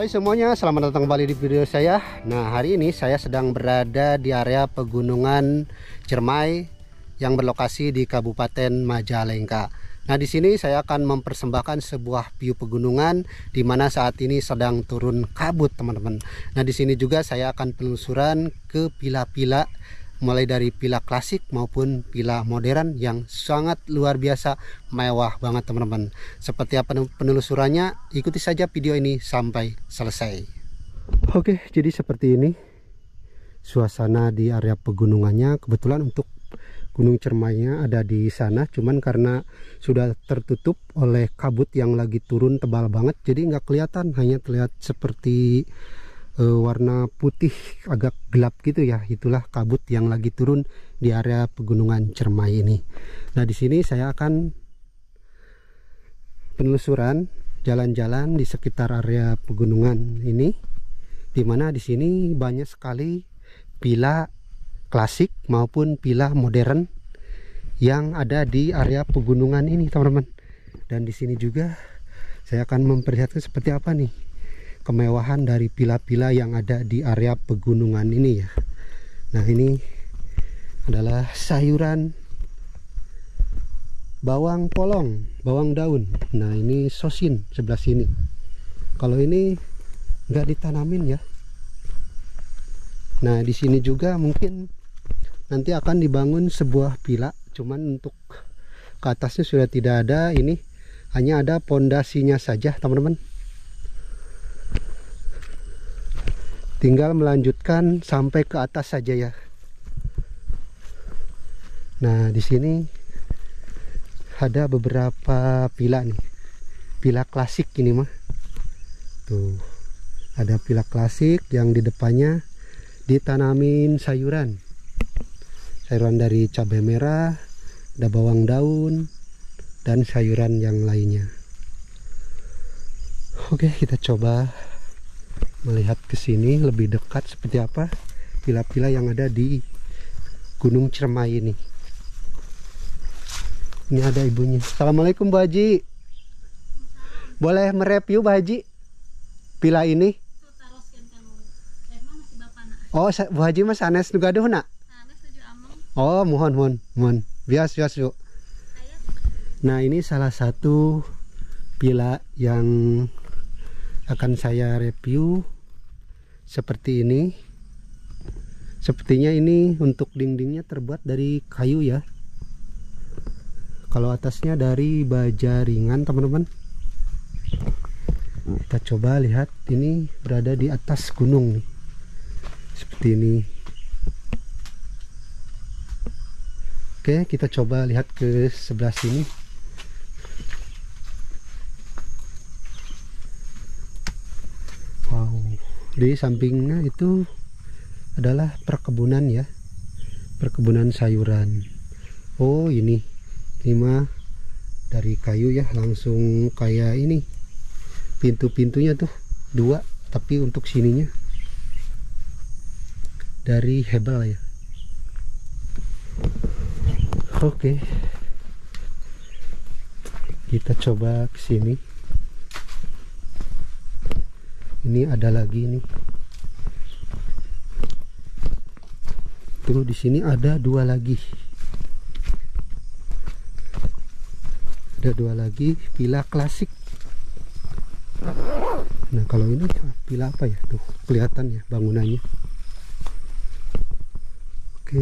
Hai semuanya, selamat datang kembali di video saya. Nah, hari ini saya sedang berada di area pegunungan Ciremai yang berlokasi di Kabupaten Majalengka. Nah, di sini saya akan mempersembahkan sebuah view pegunungan di mana saat ini sedang turun kabut, teman-teman. Nah, di sini juga saya akan penelusuran ke villa-villa mulai dari villa klasik maupun villa modern yang sangat luar biasa mewah banget, teman-teman. Seperti apa penelusurannya, ikuti saja video ini sampai selesai. Oke, jadi seperti ini suasana di area pegunungannya. Kebetulan untuk Gunung Ciremainya ada di sana, cuman karena sudah tertutup oleh kabut yang lagi turun tebal banget, jadi nggak kelihatan, hanya terlihat seperti warna putih agak gelap gitu ya. Itulah kabut yang lagi turun di area pegunungan Ciremai ini. Nah, di sini saya akan penelusuran jalan-jalan di sekitar area pegunungan ini, dimana di sini banyak sekali villa klasik maupun villa modern yang ada di area pegunungan ini, teman-teman. Dan di sini juga saya akan memperlihatkan seperti apa nih kemewahan dari villa-villa yang ada di area pegunungan ini ya. Nah, ini adalah sayuran bawang polong, bawang daun. Nah, ini sosin sebelah sini. Kalau ini nggak ditanamin ya. Nah, di sini juga mungkin nanti akan dibangun sebuah villa, cuman untuk ke atasnya sudah tidak ada. Ini hanya ada pondasinya saja, teman-teman. Tinggal melanjutkan sampai ke atas saja ya. Nah, di sini ada beberapa villa nih, villa klasik ini mah. Tuh, ada villa klasik yang di depannya ditanamin sayuran dari cabai merah, ada bawang daun, dan sayuran yang lainnya. Oke, kita coba melihat ke sini lebih dekat seperti apa villa-villa yang ada di Gunung Ciremai ini. Ini ada ibunya. Assalamualaikum Bu Haji. Boleh mereview Bu Haji villa ini? Oh, Bu Haji mas sanes nu gaduh nak? Oh, mohon. Bias yuk. Nah, ini salah satu villa yang akan saya review. Seperti ini. Sepertinya ini untuk dindingnya terbuat dari kayu ya. Kalau atasnya dari baja ringan, teman-teman. Kita coba lihat, ini berada di atas gunung nih. Seperti ini. Oke, kita coba lihat ke sebelah sini. Wow, di sampingnya itu adalah perkebunan ya, perkebunan sayuran. Oh, ini mah dari kayu ya, langsung kayak ini pintu-pintunya tuh dua, tapi untuk sininya dari hebel ya. Oke, kita coba ke sini. Ini ada lagi nih. Tuh, di sini ada dua lagi. Ada dua lagi villa klasik. Nah, kalau ini villa apa ya? Tuh, kelihatan ya bangunannya. Oke.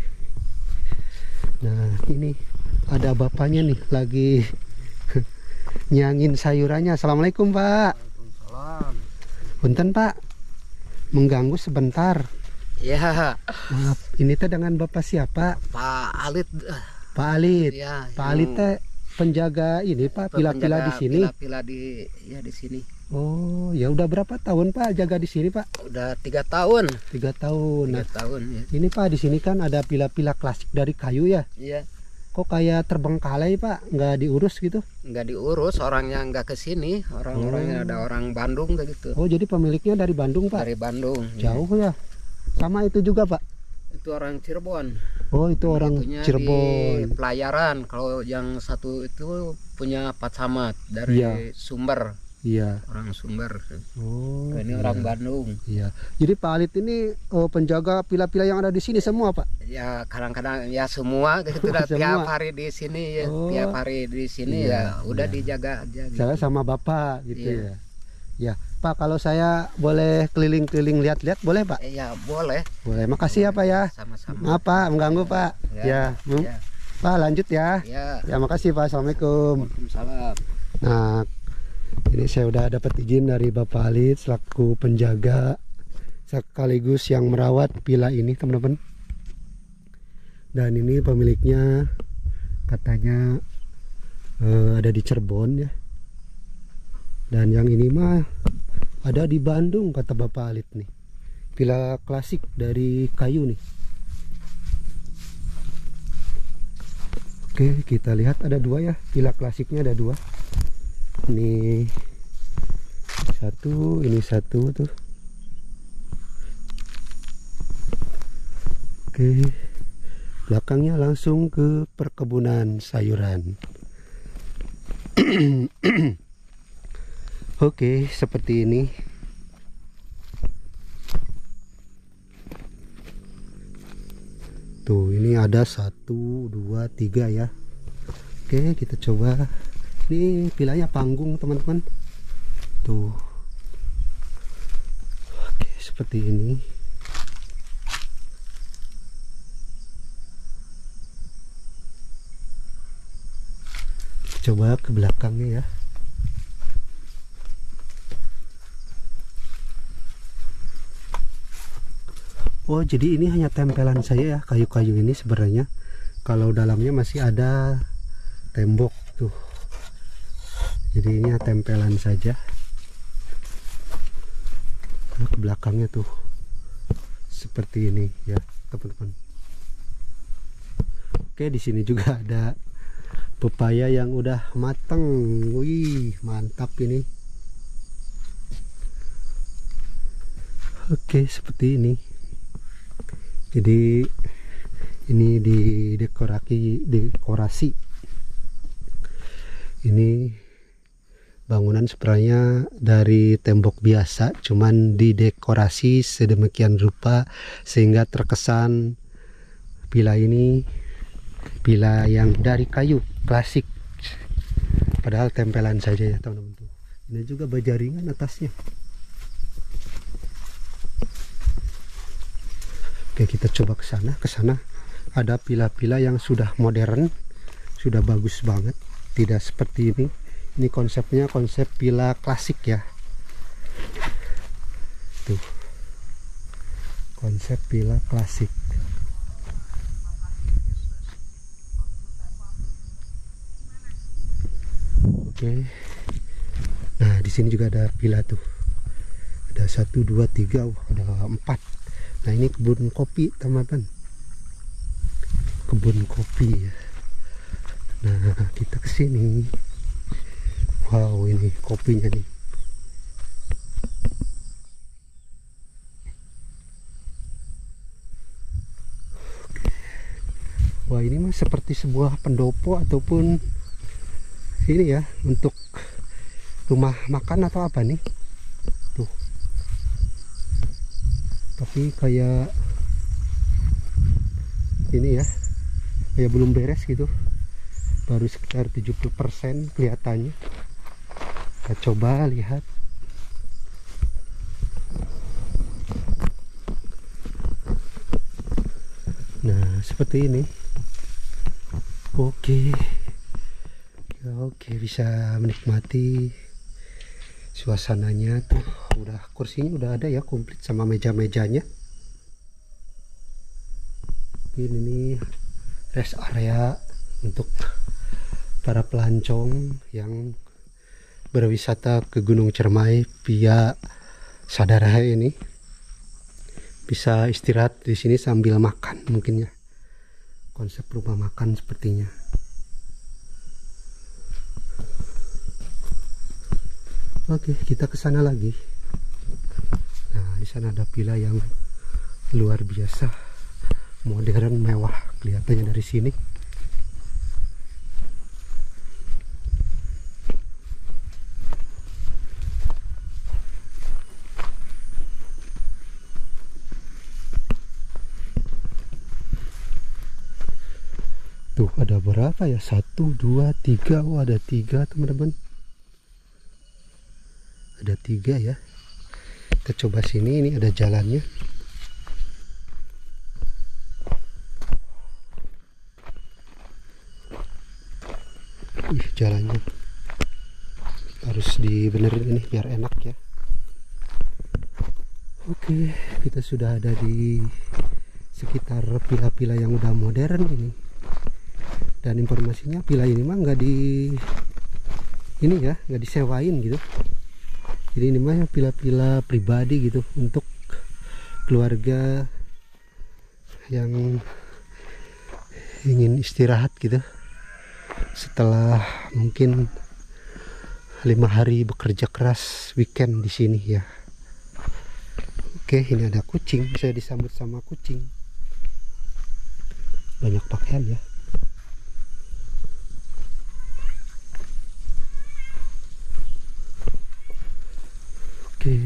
Nah, ini ada bapaknya nih lagi nyangin sayurannya. Assalamualaikum Pak. Waalaikumsalam. Punten Pak, mengganggu sebentar. Ya. Maaf, ini teh dengan Bapak siapa? Pak Alit. Pak Alit. Ya, Pak Alit teh penjaga ini Pak, villa-villa di sini. Villa di sini. Oh, ya udah berapa tahun Pak jaga di sini Pak? Udah 3 tahun. 3 tahun. 3 Nah, tahun ya. ini Pak, di sini kan ada villa-villa klasik dari kayu ya. Iya. Kok kayak terbengkalai Pak, nggak diurus gitu? Nggak diurus, orangnya nggak ke sini. Orang-orangnya ada orang Bandung gitu. Oh, jadi pemiliknya dari Bandung Pak? Dari Bandung. Jauh ya. Sama itu juga Pak? Itu orang Cirebon. Oh, itu orang Itunya Cirebon. di Pelayaran. Kalau yang satu itu punya Pak Samad dari Iya. Sumber. Iya. orang Sumber. Oh, Ini iya. orang Bandung. Iya. Jadi Pak Alit ini penjaga pila-pila yang ada di sini semua, Pak? Ya kadang-kadang ya semua gitu dah, Semua. tiap hari di sini ya, Oh, tiap hari di sini iya, ya udah iya. dijaga aja gitu. Saya sama Bapak gitu Iya. ya. Ya, Pak, kalau saya boleh keliling-keliling lihat-lihat boleh, Pak? Ya boleh. Boleh. Makasih ya, Pak ya. Sama-sama. Maaf, Pak, mengganggu, Pak. Ya, Ya. Pak, lanjut ya. Ya. Ya, makasih, Pak. Assalamualaikum. Waalaikumsalam. Nah, ini saya udah dapat izin dari Bapak Alit selaku penjaga sekaligus yang merawat villa ini, teman-teman. Dan ini pemiliknya katanya ada di Cirebon ya. Dan yang ini mah ada di Bandung kata Bapak Alit nih. Villa klasik dari kayu nih. Oke, kita lihat ada dua ya. Villa klasiknya ada dua. Ini satu, ini satu tuh. Oke, belakangnya langsung ke perkebunan sayuran. Oke, seperti ini. Tuh, ini ada 1, 2, 3 ya. Oke, kita coba. Ini vilanya panggung, teman-teman. Tuh. Oke, seperti ini. Coba ke belakangnya ya. Oh, jadi ini hanya tempelan saya ya, kayu-kayu ini sebenarnya. Kalau dalamnya masih ada tembok tuh. Jadi ini tempelan saja. Nah, ke belakangnya tuh seperti ini ya, teman-teman. Oke, di sini juga ada pepaya yang udah mateng. Wih, mantap ini. Oke, seperti ini. Jadi ini dekorasi. Ini bangunan sebenarnya dari tembok biasa, cuman didekorasi sedemikian rupa sehingga terkesan villa ini villa yang dari kayu klasik. Padahal tempelan saja ya, teman-teman. Ini juga bajaringan atasnya. Oke, kita coba ke sana. Ke sana ada villa-villa yang sudah modern, sudah bagus banget. Tidak seperti ini. Ini konsepnya konsep villa klasik ya. Tuh. Konsep villa klasik. Oke. Nah, di sini juga ada villa tuh. Ada 1, 2, 3, ada 4. Nah, ini kebun kopi, teman-teman. Kebun kopi ya. Nah, kita ke sini. Wow, ini kopinya nih. Wah, ini mah seperti sebuah pendopo ataupun ini ya, untuk rumah makan atau apa nih. Tuh. Tapi kayak ini ya, kayak belum beres gitu, baru sekitar 70% kelihatannya. Kita coba lihat. Nah, seperti ini. Oke ya, oke, bisa menikmati suasananya tuh. Udah kursinya udah ada ya, komplit sama meja-mejanya. Ini nih rest area untuk para pelancong yang berwisata ke Gunung Ciremai via Sadaraha ini. Bisa istirahat di sini sambil makan mungkin ya. Konsep rumah makan sepertinya. Oke, kita ke sana lagi. Nah, di sana ada villa yang luar biasa, modern, mewah kelihatannya dari sini. Tuh ada berapa ya? 1, 2, 3. Oh ada 3 teman-teman. Ada 3 ya. Kita coba sini, ini ada jalannya. Wih, jalannya harus dibenerin ini biar enak ya. Oke, kita sudah ada di sekitar villa-villa yang udah modern ini. Dan informasinya villa ini mah nggak nggak disewain gitu. Jadi ini mah villa-villa pribadi gitu untuk keluarga yang ingin istirahat gitu setelah mungkin 5 hari bekerja keras weekend di sini ya. Oke, ini ada kucing, saya disambut sama kucing. Banyak pakaian ya. Oke,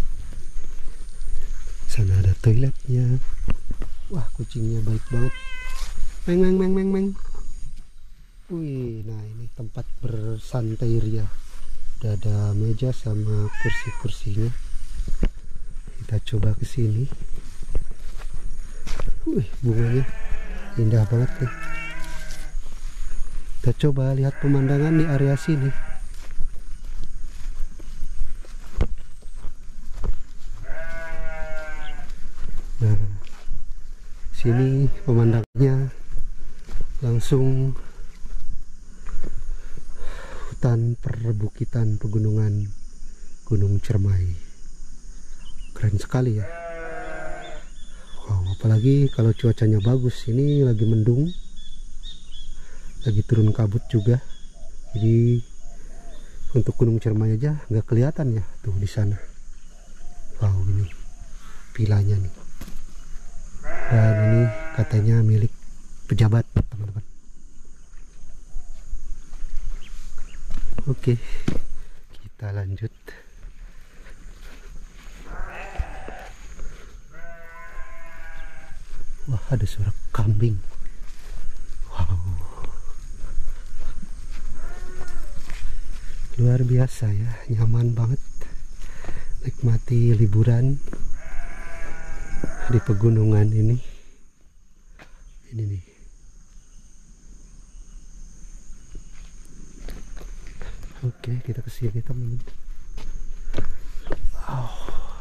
sana ada toiletnya. Wah, kucingnya baik banget. Meng meng meng meng meng. Wih, nah ini tempat bersantai ria. Ada meja sama kursi-kursinya. Kita coba ke sini. Wih, bunganya indah banget nih. Kita coba lihat pemandangan di area sini. Nah, sini pemandangannya langsung hutan perbukitan pegunungan Gunung Ciremai. Keren sekali ya. Wow, apalagi kalau cuacanya bagus. Ini lagi mendung, lagi turun kabut juga. Jadi untuk Gunung Ciremai aja nggak kelihatan ya tuh di sana. Wow, ini villanya nih. Dan ini katanya milik pejabat teman-teman. Oke, kita lanjut. Wah, ada suara kambing. Wow, luar biasa ya, nyaman banget nikmati liburan di pegunungan ini nih. Oke, kita ke sini teman-teman. Wow.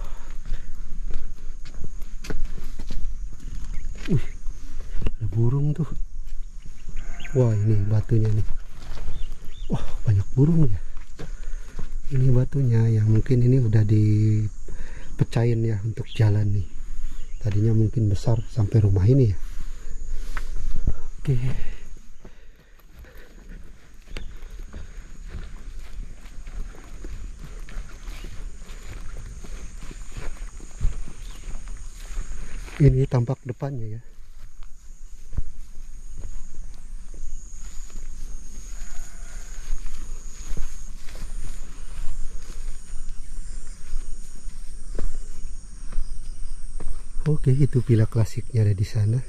Wih, ada burung tuh. Wah, ini batunya nih. Wah, banyak burung ya. Ini batunya yang mungkin ini udah dipecahin ya untuk jalan nih. Tadinya mungkin besar sampai rumah ini ya. Oke. Ini tampak depannya ya. Oke, itu villa klasiknya ada di sana.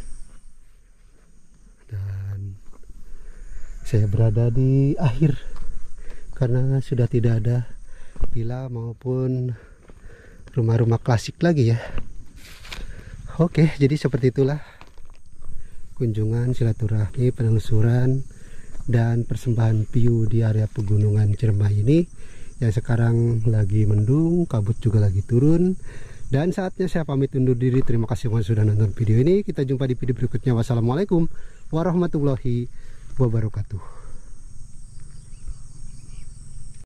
Dan saya berada di akhir karena sudah tidak ada villa maupun rumah-rumah klasik lagi ya. Oke, jadi seperti itulah kunjungan silaturahmi, penelusuran dan persembahan view di area pegunungan Ciremai ini yang sekarang lagi mendung, kabut juga lagi turun. Dan saatnya saya pamit undur diri. Terima kasih sudah nonton video ini. Kita jumpa di video berikutnya. Wassalamualaikum warahmatullahi wabarakatuh.